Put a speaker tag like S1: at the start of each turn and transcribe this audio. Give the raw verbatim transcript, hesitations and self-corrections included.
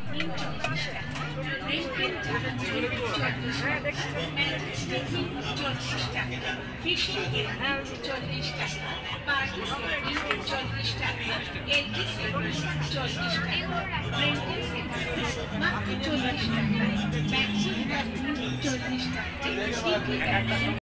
S1: নিম চল্লিশ টাকা, ব্রেড পেন চল্লিশ টাকা, চল্লিশ টাকা, ফিশ চল্লিশ টাকা, পার্কিস চল্লিশ টাকা, এলকিস চল্লিশ টাকা, ব্রেন্টিস মাত্র চল্লিশ টাকা, ম্যাক্সি চল্লিশ টাকা।